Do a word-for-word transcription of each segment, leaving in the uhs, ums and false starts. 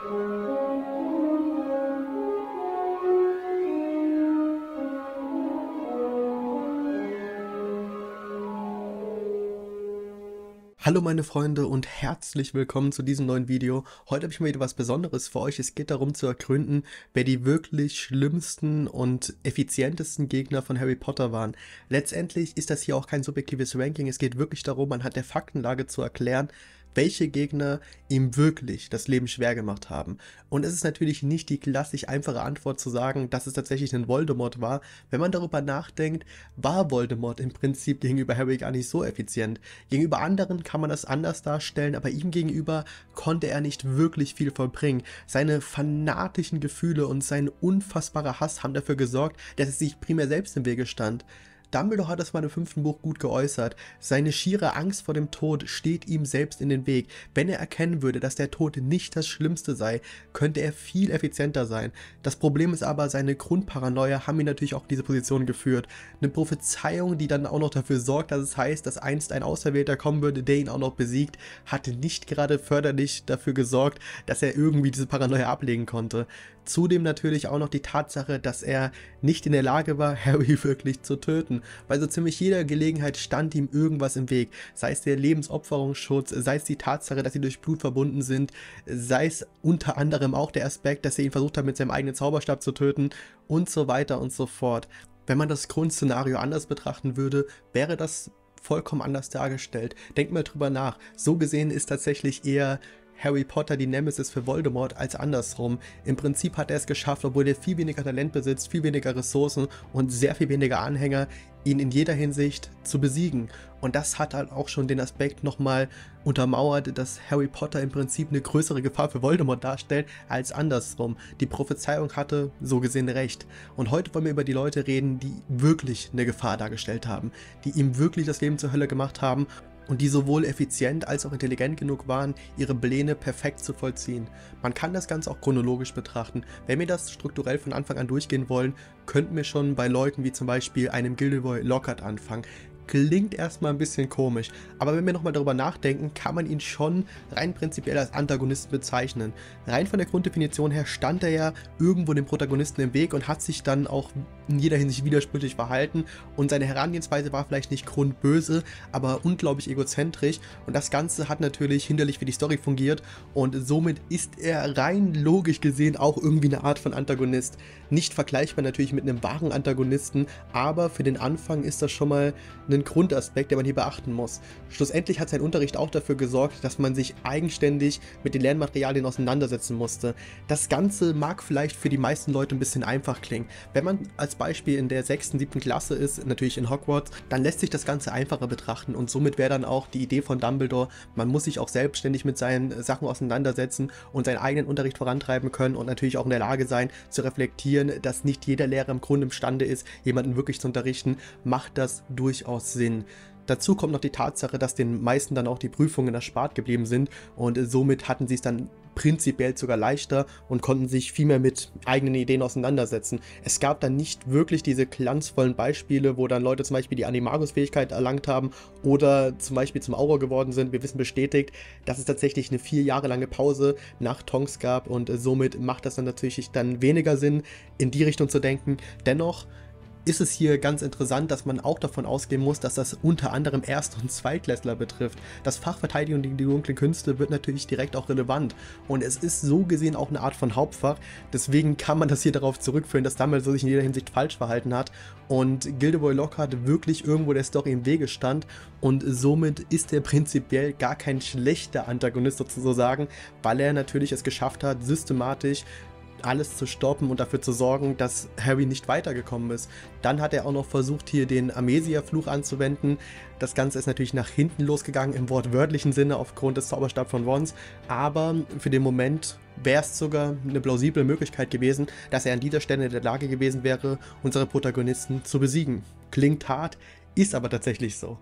Hallo meine Freunde und herzlich willkommen zu diesem neuen Video. Heute habe ich mal wieder was Besonderes für euch. Es geht darum zu ergründen, wer die wirklich schlimmsten und effizientesten Gegner von Harry Potter waren. Letztendlich ist das hier auch kein subjektives Ranking. Es geht wirklich darum, anhand der Faktenlage zu erklären, welche Gegner ihm wirklich das Leben schwer gemacht haben. Und es ist natürlich nicht die klassisch einfache Antwort zu sagen, dass es tatsächlich ein Voldemort war. Wenn man darüber nachdenkt, war Voldemort im Prinzip gegenüber Harry gar nicht so effizient. Gegenüber anderen kann man das anders darstellen, aber ihm gegenüber konnte er nicht wirklich viel vollbringen. Seine fanatischen Gefühle und sein unfassbarer Hass haben dafür gesorgt, dass er sich primär selbst im Wege stand. Dumbledore hat es mal im fünften Buch gut geäußert. Seine schiere Angst vor dem Tod steht ihm selbst in den Weg. Wenn er erkennen würde, dass der Tod nicht das Schlimmste sei, könnte er viel effizienter sein. Das Problem ist aber, seine Grundparanoia haben ihn natürlich auch in diese Position geführt. Eine Prophezeiung, die dann auch noch dafür sorgt, dass es heißt, dass einst ein Auserwählter kommen würde, der ihn auch noch besiegt, hatte nicht gerade förderlich dafür gesorgt, dass er irgendwie diese Paranoia ablegen konnte. Zudem natürlich auch noch die Tatsache, dass er nicht in der Lage war, Harry wirklich zu töten. Bei so ziemlich jeder Gelegenheit stand ihm irgendwas im Weg. Sei es der Lebensopferungsschutz, sei es die Tatsache, dass sie durch Blut verbunden sind, sei es unter anderem auch der Aspekt, dass er ihn versucht hat, mit seinem eigenen Zauberstab zu töten und so weiter und so fort. Wenn man das Grundszenario anders betrachten würde, wäre das vollkommen anders dargestellt. Denkt mal drüber nach. So gesehen ist tatsächlich eher Harry Potter die Nemesis für Voldemort als andersrum. Im Prinzip hat er es geschafft, obwohl er viel weniger Talent besitzt, viel weniger Ressourcen und sehr viel weniger Anhänger, ihn in jeder Hinsicht zu besiegen. Und das hat halt auch schon den Aspekt nochmal untermauert, dass Harry Potter im Prinzip eine größere Gefahr für Voldemort darstellt als andersrum. Die Prophezeiung hatte so gesehen recht. Und heute wollen wir über die Leute reden, die wirklich eine Gefahr dargestellt haben, die ihm wirklich das Leben zur Hölle gemacht haben und die sowohl effizient als auch intelligent genug waren, ihre Pläne perfekt zu vollziehen. Man kann das Ganze auch chronologisch betrachten. Wenn wir das strukturell von Anfang an durchgehen wollen, könnten wir schon bei Leuten wie zum Beispiel einem Gilderoy Lockhart anfangen. Klingt erstmal ein bisschen komisch, aber wenn wir nochmal darüber nachdenken, kann man ihn schon rein prinzipiell als Antagonisten bezeichnen. Rein von der Grunddefinition her stand er ja irgendwo dem Protagonisten im Weg und hat sich dann auch in jeder Hinsicht widersprüchlich verhalten und seine Herangehensweise war vielleicht nicht grundböse, aber unglaublich egozentrisch und das Ganze hat natürlich hinderlich für die Story fungiert und somit ist er rein logisch gesehen auch irgendwie eine Art von Antagonist. Nicht vergleichbar natürlich mit einem wahren Antagonisten, aber für den Anfang ist das schon mal ein Grundaspekt, der man hier beachten muss. Schlussendlich hat sein Unterricht auch dafür gesorgt, dass man sich eigenständig mit den Lernmaterialien auseinandersetzen musste. Das Ganze mag vielleicht für die meisten Leute ein bisschen einfach klingen. Wenn man als Beispiel in der sechsten, siebten Klasse ist, natürlich in Hogwarts, dann lässt sich das Ganze einfacher betrachten und somit wäre dann auch die Idee von Dumbledore, man muss sich auch selbstständig mit seinen Sachen auseinandersetzen und seinen eigenen Unterricht vorantreiben können und natürlich auch in der Lage sein, zu reflektieren, dass nicht jeder Lehrer im Grunde imstande ist, jemanden wirklich zu unterrichten, macht das durchaus Sinn. Dazu kommt noch die Tatsache, dass den meisten dann auch die Prüfungen erspart geblieben sind und somit hatten sie es dann prinzipiell sogar leichter und konnten sich viel mehr mit eigenen Ideen auseinandersetzen. Es gab dann nicht wirklich diese glanzvollen Beispiele, wo dann Leute zum Beispiel die Animagus-Fähigkeit erlangt haben oder zum Beispiel zum Auror geworden sind. Wir wissen bestätigt, dass es tatsächlich eine vier Jahre lange Pause nach Tonks gab und somit macht das dann natürlich dann weniger Sinn, in die Richtung zu denken. Dennoch ist es hier ganz interessant, dass man auch davon ausgehen muss, dass das unter anderem Erst- und Zweitklässler betrifft. Das Fach Verteidigung gegen die dunklen Künste wird natürlich direkt auch relevant und es ist so gesehen auch eine Art von Hauptfach, deswegen kann man das hier darauf zurückführen, dass Dumbledore sich in jeder Hinsicht falsch verhalten hat und Gilderoy Lockhart wirklich irgendwo der Story im Wege stand und somit ist er prinzipiell gar kein schlechter Antagonist sozusagen, weil er natürlich es geschafft hat, systematisch alles zu stoppen und dafür zu sorgen, dass Harry nicht weitergekommen ist. Dann hat er auch noch versucht, hier den Amesia-Fluch anzuwenden. Das Ganze ist natürlich nach hinten losgegangen, im wortwörtlichen Sinne aufgrund des Zauberstab von Wands, aber für den Moment wäre es sogar eine plausible Möglichkeit gewesen, dass er an dieser Stelle in der Lage gewesen wäre, unsere Protagonisten zu besiegen. Klingt hart, ist aber tatsächlich so.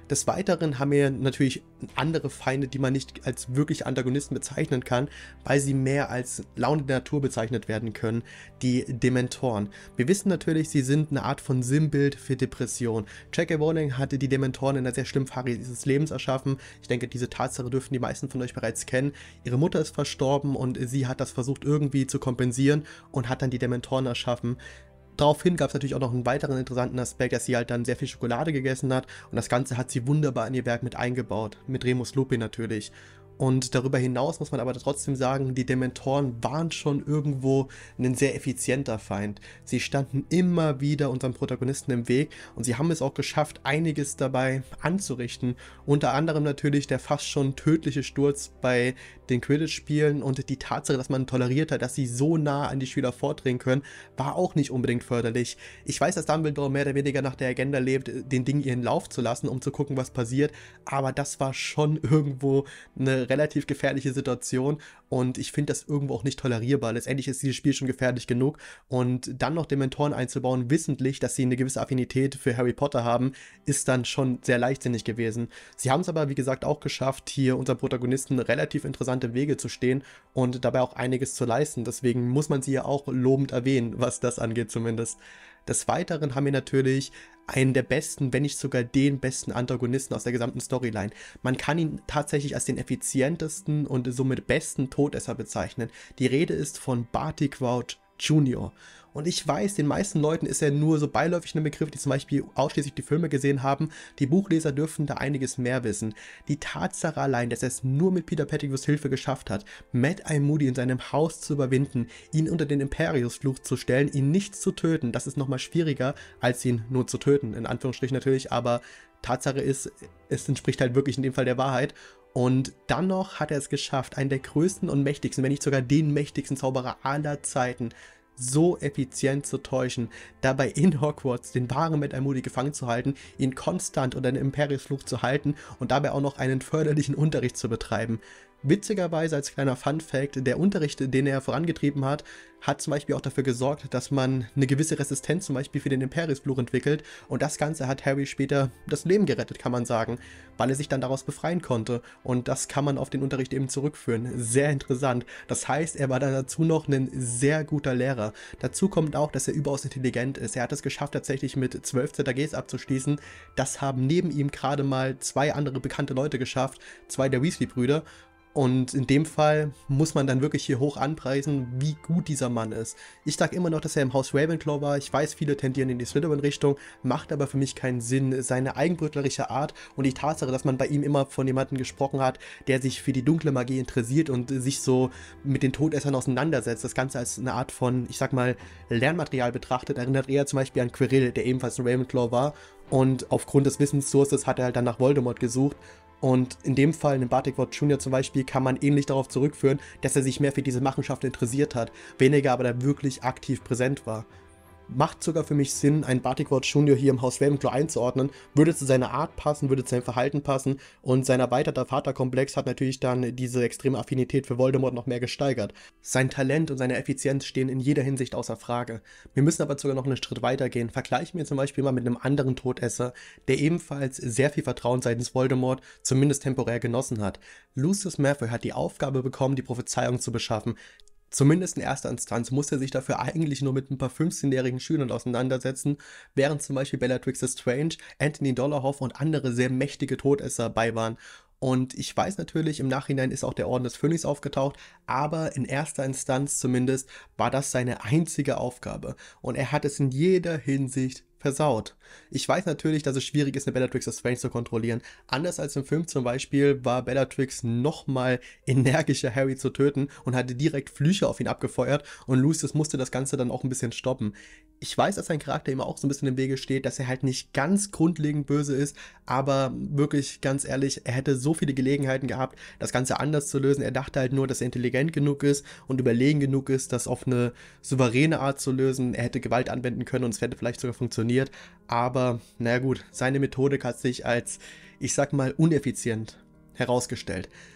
Des Weiteren haben wir natürlich andere Feinde, die man nicht als wirklich Antagonisten bezeichnen kann, weil sie mehr als Laune der Natur bezeichnet werden können, die Dementoren. Wir wissen natürlich, sie sind eine Art von Sinnbild für Depression. J K. Rowling hatte die Dementoren in einer sehr schlimmen Phase ihres Lebens erschaffen. Ich denke, diese Tatsache dürften die meisten von euch bereits kennen. Ihre Mutter ist verstorben und sie hat das versucht irgendwie zu kompensieren und hat dann die Dementoren erschaffen. Daraufhin gab es natürlich auch noch einen weiteren interessanten Aspekt, dass sie halt dann sehr viel Schokolade gegessen hat und das Ganze hat sie wunderbar in ihr Werk mit eingebaut, mit Remus Lupin natürlich. Und darüber hinaus muss man aber trotzdem sagen, die Dementoren waren schon irgendwo ein sehr effizienter Feind. Sie standen immer wieder unserem Protagonisten im Weg und sie haben es auch geschafft, einiges dabei anzurichten. Unter anderem natürlich der fast schon tödliche Sturz bei den Quidditch-Spielen und die Tatsache, dass man toleriert hat, dass sie so nah an die Schüler vordringen können, war auch nicht unbedingt förderlich. Ich weiß, dass Dumbledore mehr oder weniger nach der Agenda lebt, den Dingen ihren Lauf zu lassen, um zu gucken, was passiert, aber das war schon irgendwo eine relativ gefährliche Situation und ich finde das irgendwo auch nicht tolerierbar. Letztendlich ist dieses Spiel schon gefährlich genug und dann noch Dementoren einzubauen, wissentlich, dass sie eine gewisse Affinität für Harry Potter haben, ist dann schon sehr leichtsinnig gewesen. Sie haben es aber, wie gesagt, auch geschafft, hier unserem Protagonisten relativ interessante Wege zu stehen und dabei auch einiges zu leisten. Deswegen muss man sie ja auch lobend erwähnen, was das angeht zumindest. Des Weiteren haben wir natürlich einen der besten, wenn nicht sogar den besten Antagonisten aus der gesamten Storyline. Man kann ihn tatsächlich als den effizientesten und somit besten Todesser bezeichnen. Die Rede ist von Barty Crouch Junior Und ich weiß, den meisten Leuten ist er nur so beiläufig ein Begriff, die zum Beispiel ausschließlich die Filme gesehen haben. Die Buchleser dürfen da einiges mehr wissen. Die Tatsache allein, dass er es nur mit Peter Pettigrews Hilfe geschafft hat, Mad-Eye Moody in seinem Haus zu überwinden, ihn unter den Imperius-Fluch zu stellen, ihn nicht zu töten, das ist nochmal schwieriger, als ihn nur zu töten, in Anführungsstrichen natürlich, aber Tatsache ist, es entspricht halt wirklich in dem Fall der Wahrheit. Und dann noch hat er es geschafft, einen der größten und mächtigsten, wenn nicht sogar den mächtigsten Zauberer aller Zeiten so effizient zu täuschen, dabei in Hogwarts den wahren Mad-Eye Moody gefangen zu halten, ihn konstant unter den Imperius-Fluch zu halten und dabei auch noch einen förderlichen Unterricht zu betreiben. Witzigerweise als kleiner Fun-Fact, der Unterricht, den er vorangetrieben hat, hat zum Beispiel auch dafür gesorgt, dass man eine gewisse Resistenz zum Beispiel für den Imperius-Fluch entwickelt und das Ganze hat Harry später das Leben gerettet, kann man sagen, weil er sich dann daraus befreien konnte und das kann man auf den Unterricht eben zurückführen. Sehr interessant. Das heißt, er war dann dazu noch ein sehr guter Lehrer. Dazu kommt auch, dass er überaus intelligent ist. Er hat es geschafft, tatsächlich mit zwölf Z A Gs abzuschließen. Das haben neben ihm gerade mal zwei andere bekannte Leute geschafft, zwei der Weasley-Brüder. Und in dem Fall muss man dann wirklich hier hoch anpreisen, wie gut dieser Mann ist. Ich sage immer noch, dass er im Haus Ravenclaw war. Ich weiß, viele tendieren in die Slytherin-Richtung, macht aber für mich keinen Sinn. Seine eigenbrötlerische Art und die Tatsache, dass man bei ihm immer von jemandem gesprochen hat, der sich für die dunkle Magie interessiert und sich so mit den Todessern auseinandersetzt, das Ganze als eine Art von, ich sag mal, Lernmaterial betrachtet, erinnert eher zum Beispiel an Quirrell, der ebenfalls ein Ravenclaw war. Und aufgrund des Wissenssources hat er halt dann nach Voldemort gesucht. Und in dem Fall, in Barty Crouch Junior zum Beispiel, kann man ähnlich darauf zurückführen, dass er sich mehr für diese Machenschaften interessiert hat, weniger aber da wirklich aktiv präsent war. Macht sogar für mich Sinn, einen Barty Crouch Junior hier im Haus Ravenclaw einzuordnen, würde zu seiner Art passen, würde zu seinem Verhalten passen und sein erweiterter Vaterkomplex hat natürlich dann diese extreme Affinität für Voldemort noch mehr gesteigert. Sein Talent und seine Effizienz stehen in jeder Hinsicht außer Frage. Wir müssen aber sogar noch einen Schritt weiter gehen. Vergleichen wir zum Beispiel mal mit einem anderen Todesser, der ebenfalls sehr viel Vertrauen seitens Voldemort zumindest temporär genossen hat. Lucius Malfoy hat die Aufgabe bekommen, die Prophezeiung zu beschaffen. Zumindest in erster Instanz muss er sich dafür eigentlich nur mit ein paar fünfzehnjährigen Schülern auseinandersetzen, während zum Beispiel Bellatrix Lestrange, Anthony Dolohov und andere sehr mächtige Todesser bei waren. Und ich weiß natürlich, im Nachhinein ist auch der Orden des Phönix aufgetaucht, aber in erster Instanz zumindest war das seine einzige Aufgabe. Und er hat es in jeder Hinsicht versaut. Ich weiß natürlich, dass es schwierig ist, eine Bellatrix Lestrange zu kontrollieren. Anders als im Film zum Beispiel war Bellatrix nochmal energischer, Harry zu töten und hatte direkt Flüche auf ihn abgefeuert und Lucius musste das Ganze dann auch ein bisschen stoppen. Ich weiß, dass sein Charakter immer auch so ein bisschen im Wege steht, dass er halt nicht ganz grundlegend böse ist, aber wirklich ganz ehrlich, er hätte so viele Gelegenheiten gehabt, das Ganze anders zu lösen. Er dachte halt nur, dass er intelligent genug ist und überlegen genug ist, das auf eine souveräne Art zu lösen. Er hätte Gewalt anwenden können und es hätte vielleicht sogar funktioniert, aber naja gut, seine Methodik hat sich als, ich sag mal, uneffizient herausgestellt.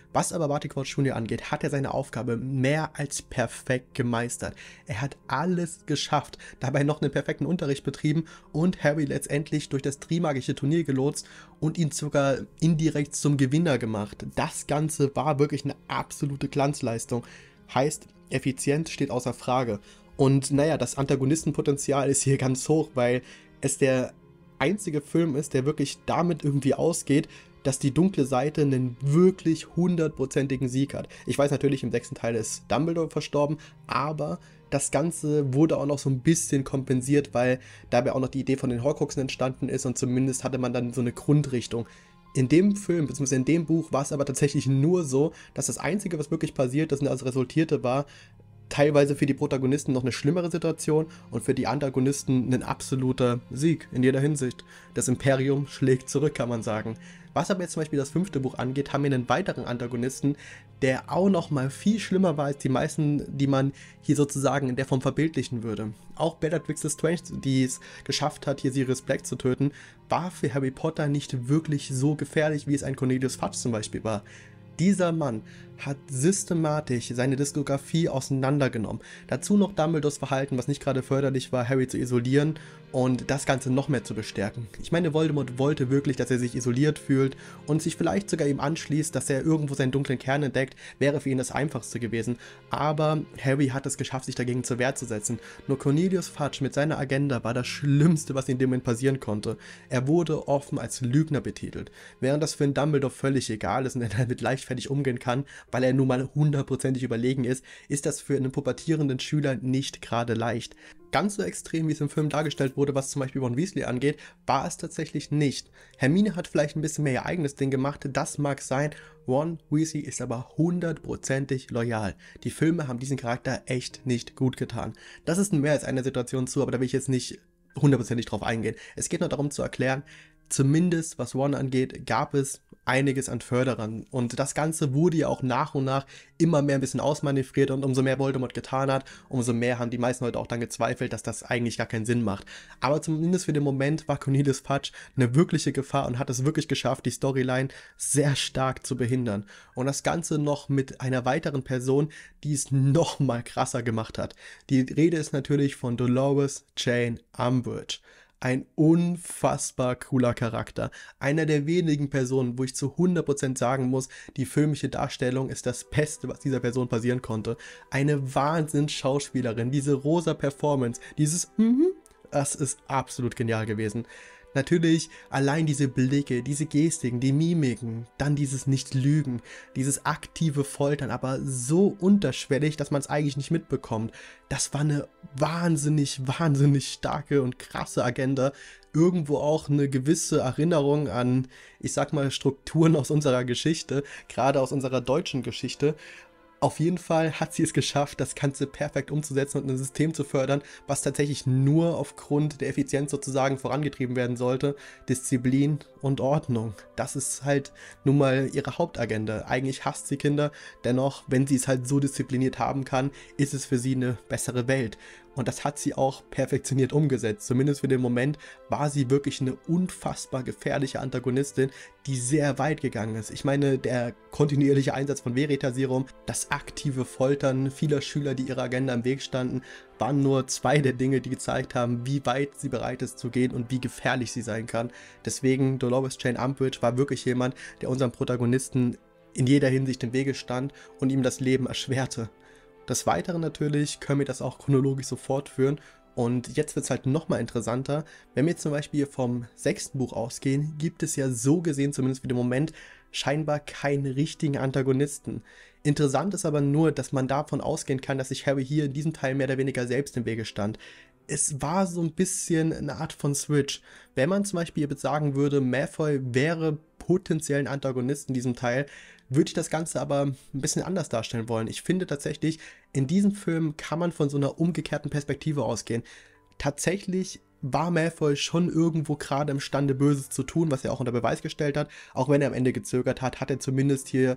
Was aber Barty Crouch Junior angeht, hat er seine Aufgabe mehr als perfekt gemeistert. Er hat alles geschafft, dabei noch einen perfekten Unterricht betrieben und Harry letztendlich durch das Trimagische Turnier gelotst und ihn sogar indirekt zum Gewinner gemacht. Das Ganze war wirklich eine absolute Glanzleistung. Heißt, effizient steht außer Frage. Und naja, das Antagonistenpotenzial ist hier ganz hoch, weil es der einzige Film ist, der wirklich damit irgendwie ausgeht, dass die dunkle Seite einen wirklich hundertprozentigen Sieg hat. Ich weiß natürlich, im sechsten Teil ist Dumbledore verstorben, aber das Ganze wurde auch noch so ein bisschen kompensiert, weil dabei auch noch die Idee von den Horcruxen entstanden ist und zumindest hatte man dann so eine Grundrichtung. In dem Film, beziehungsweise in dem Buch, war es aber tatsächlich nur so, dass das Einzige, was wirklich passiert ist und also resultierte, war teilweise für die Protagonisten noch eine schlimmere Situation und für die Antagonisten ein absoluter Sieg in jeder Hinsicht. Das Imperium schlägt zurück, kann man sagen. Was aber jetzt zum Beispiel das fünfte Buch angeht, haben wir einen weiteren Antagonisten, der auch noch mal viel schlimmer war als die meisten, die man hier sozusagen in der Form verbildlichen würde. Auch Bellatrix Lestrange, die es geschafft hat, hier Sirius Black zu töten, war für Harry Potter nicht wirklich so gefährlich, wie es ein Cornelius Fudge zum Beispiel war. Dieser Mann hat systematisch seine Diskografie auseinandergenommen. Dazu noch Dumbledores Verhalten, was nicht gerade förderlich war, Harry zu isolieren und das Ganze noch mehr zu bestärken. Ich meine, Voldemort wollte wirklich, dass er sich isoliert fühlt und sich vielleicht sogar ihm anschließt, dass er irgendwo seinen dunklen Kern entdeckt, wäre für ihn das Einfachste gewesen. Aber Harry hat es geschafft, sich dagegen zur Wehr zu setzen. Nur Cornelius Fudge mit seiner Agenda war das Schlimmste, was in dem Moment passieren konnte. Er wurde offen als Lügner betitelt, während das für einen Dumbledore völlig egal ist und er damit leichtfertig umgehen kann, weil er nun mal hundertprozentig überlegen ist, ist das für einen pubertierenden Schüler nicht gerade leicht. Ganz so extrem, wie es im Film dargestellt wurde, was zum Beispiel Ron Weasley angeht, war es tatsächlich nicht. Hermine hat vielleicht ein bisschen mehr ihr eigenes Ding gemacht, das mag sein. Ron Weasley ist aber hundertprozentig loyal. Die Filme haben diesen Charakter echt nicht gut getan. Das ist mehr als eine Situation zu, aber da will ich jetzt nicht hundertprozentig drauf eingehen. Es geht nur darum zu erklären, zumindest was Ron angeht, gab es einiges an Förderern und das Ganze wurde ja auch nach und nach immer mehr ein bisschen ausmanövriert und umso mehr Voldemort getan hat, umso mehr haben die meisten Leute auch dann gezweifelt, dass das eigentlich gar keinen Sinn macht. Aber zumindest für den Moment war Cornelius Fudge eine wirkliche Gefahr und hat es wirklich geschafft, die Storyline sehr stark zu behindern. Und das Ganze noch mit einer weiteren Person, die es noch mal krasser gemacht hat. Die Rede ist natürlich von Dolores Jane Umbridge. Ein unfassbar cooler Charakter. Einer der wenigen Personen, wo ich zu hundert Prozent sagen muss, die filmische Darstellung ist das Beste, was dieser Person passieren konnte. Eine Wahnsinns-Schauspielerin, diese rosa Performance, dieses mhm, das ist absolut genial gewesen. Natürlich allein diese Blicke, diese Gestiken, die Mimiken, dann dieses Nicht-Lügen, dieses aktive Foltern, aber so unterschwellig, dass man es eigentlich nicht mitbekommt. Das war eine wahnsinnig, wahnsinnig starke und krasse Agenda. Irgendwo auch eine gewisse Erinnerung an, ich sag mal, Strukturen aus unserer Geschichte, gerade aus unserer deutschen Geschichte. Auf jeden Fall hat sie es geschafft, das Ganze perfekt umzusetzen und ein System zu fördern, was tatsächlich nur aufgrund der Effizienz sozusagen vorangetrieben werden sollte. Disziplin und Ordnung. Das ist halt nun mal ihre Hauptagenda. Eigentlich hasst sie Kinder, dennoch, wenn sie es halt so diszipliniert haben kann, ist es für sie eine bessere Welt. Und das hat sie auch perfektioniert umgesetzt. Zumindest für den Moment war sie wirklich eine unfassbar gefährliche Antagonistin, die sehr weit gegangen ist. Ich meine, der kontinuierliche Einsatz von Veritaserum, das aktive Foltern vieler Schüler, die ihrer Agenda im Weg standen, waren nur zwei der Dinge, die gezeigt haben, wie weit sie bereit ist zu gehen und wie gefährlich sie sein kann. Deswegen, Dolores Jane Umbridge war wirklich jemand, der unserem Protagonisten in jeder Hinsicht im Wege stand und ihm das Leben erschwerte. Des Weiteren natürlich können wir das auch chronologisch so fortführen und jetzt wird es halt nochmal interessanter. Wenn wir zum Beispiel vom sechsten Buch ausgehen, gibt es ja so gesehen, zumindest für den Moment, scheinbar keinen richtigen Antagonisten. Interessant ist aber nur, dass man davon ausgehen kann, dass sich Harry hier in diesem Teil mehr oder weniger selbst im Wege stand. Es war so ein bisschen eine Art von Switch. Wenn man zum Beispiel jetzt sagen würde, Malfoy wäre potenziell ein Antagonist in diesem Teil, würde ich das Ganze aber ein bisschen anders darstellen wollen. Ich finde tatsächlich, in diesem Film kann man von so einer umgekehrten Perspektive ausgehen. Tatsächlich war Malfoy schon irgendwo gerade imstande, Böses zu tun, was er auch unter Beweis gestellt hat. Auch wenn er am Ende gezögert hat, hat er zumindest hier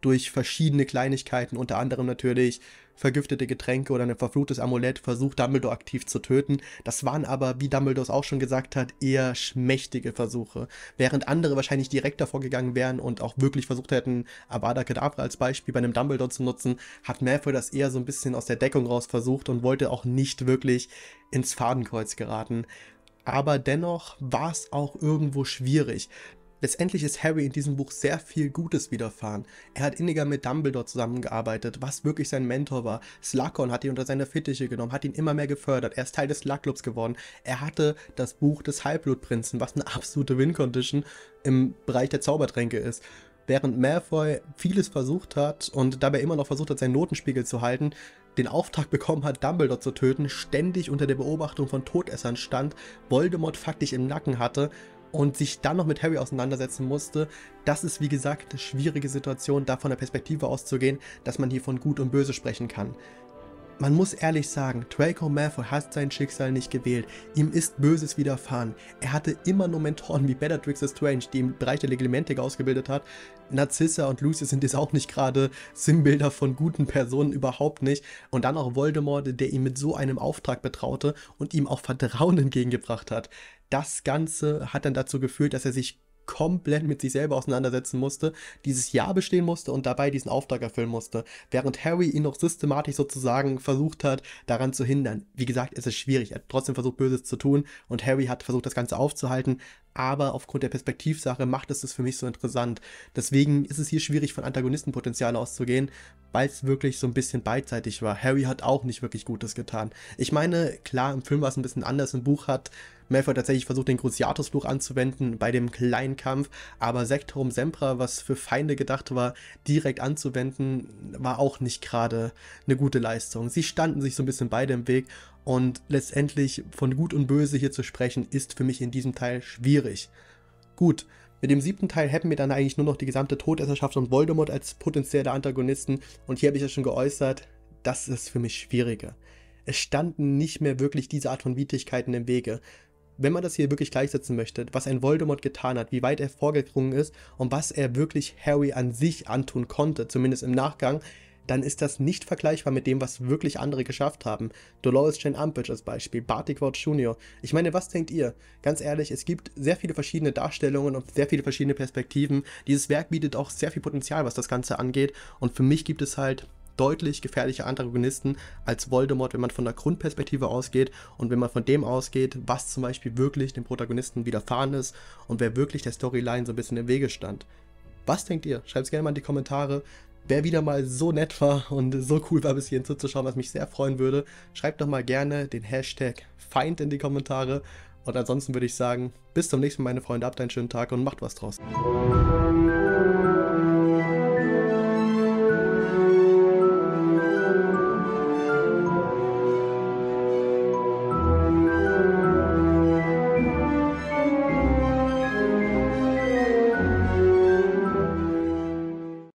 durch verschiedene Kleinigkeiten, unter anderem natürlich vergiftete Getränke oder ein verfluchtes Amulett, versucht Dumbledore aktiv zu töten. Das waren aber, wie Dumbledore es auch schon gesagt hat, eher schmächtige Versuche. Während andere wahrscheinlich direkt davor gegangen wären und auch wirklich versucht hätten, Avada Kedavra als Beispiel bei einem Dumbledore zu nutzen, hat Malfoy das eher so ein bisschen aus der Deckung raus versucht und wollte auch nicht wirklich ins Fadenkreuz geraten. Aber dennoch war es auch irgendwo schwierig. Letztendlich ist Harry in diesem Buch sehr viel Gutes widerfahren. Er hat inniger mit Dumbledore zusammengearbeitet, was wirklich sein Mentor war. Slughorn hat ihn unter seine Fittiche genommen, hat ihn immer mehr gefördert. Er ist Teil des Slug-Clubs geworden. Er hatte das Buch des Halbblutprinzen, was eine absolute Win-Condition im Bereich der Zaubertränke ist. Während Malfoy vieles versucht hat und dabei immer noch versucht hat, seinen Notenspiegel zu halten, den Auftrag bekommen hat, Dumbledore zu töten, ständig unter der Beobachtung von Todessern stand, Voldemort faktisch im Nacken hatte und sich dann noch mit Harry auseinandersetzen musste, das ist wie gesagt eine schwierige Situation, da von der Perspektive auszugehen, dass man hier von Gut und Böse sprechen kann. Man muss ehrlich sagen, Draco Malfoy hat sein Schicksal nicht gewählt. Ihm ist Böses widerfahren. Er hatte immer nur Mentoren wie Bellatrix Lestrange, die im Bereich der Legilimentik ausgebildet hat. Narcissa und Lucius sind jetzt auch nicht gerade Sinnbilder von guten Personen, überhaupt nicht. Und dann auch Voldemort, der ihn mit so einem Auftrag betraute und ihm auch Vertrauen entgegengebracht hat. Das Ganze hat dann dazu geführt, dass er sich komplett mit sich selber auseinandersetzen musste, dieses Jahr bestehen musste und dabei diesen Auftrag erfüllen musste, während Harry ihn noch systematisch sozusagen versucht hat, daran zu hindern. Wie gesagt, es ist schwierig, er hat trotzdem versucht, Böses zu tun und Harry hat versucht, das Ganze aufzuhalten, aber aufgrund der Perspektivsache macht es das für mich so interessant. Deswegen ist es hier schwierig, von Antagonistenpotenzial auszugehen, weil es wirklich so ein bisschen beidseitig war. Harry hat auch nicht wirklich Gutes getan. Ich meine, klar, im Film war es ein bisschen anders, im Buch hat Malfoy tatsächlich versucht, den Cruciatus-Fluch anzuwenden bei dem kleinen Kampf, aber Sectorum Sempra, was für Feinde gedacht war, direkt anzuwenden, war auch nicht gerade eine gute Leistung. Sie standen sich so ein bisschen beide im Weg und letztendlich von Gut und Böse hier zu sprechen, ist für mich in diesem Teil schwierig. Gut, mit dem siebten Teil hätten wir dann eigentlich nur noch die gesamte Todesserschaft und Voldemort als potenzielle Antagonisten und hier habe ich ja schon geäußert, das ist für mich schwieriger. Es standen nicht mehr wirklich diese Art von Widrigkeiten im Wege. Wenn man das hier wirklich gleichsetzen möchte, was ein Voldemort getan hat, wie weit er vorgedrungen ist und was er wirklich Harry an sich antun konnte, zumindest im Nachgang, dann ist das nicht vergleichbar mit dem, was wirklich andere geschafft haben. Dolores Jane Umbridge als Beispiel, Barty Crouch Junior Ich meine, was denkt ihr? Ganz ehrlich, es gibt sehr viele verschiedene Darstellungen und sehr viele verschiedene Perspektiven. Dieses Werk bietet auch sehr viel Potenzial, was das Ganze angeht. Und für mich gibt es halt deutlich gefährliche Antagonisten als Voldemort, wenn man von der Grundperspektive ausgeht und wenn man von dem ausgeht, was zum Beispiel wirklich dem Protagonisten widerfahren ist und wer wirklich der Storyline so ein bisschen im Wege stand. Was denkt ihr? Schreibt es gerne mal in die Kommentare. Wer wieder mal so nett war und so cool war, bis hierhin zuzuschauen, was mich sehr freuen würde, schreibt doch mal gerne den Hashtag Feind in die Kommentare. Und ansonsten würde ich sagen, bis zum nächsten Mal, meine Freunde, habt einen schönen Tag und macht was draus.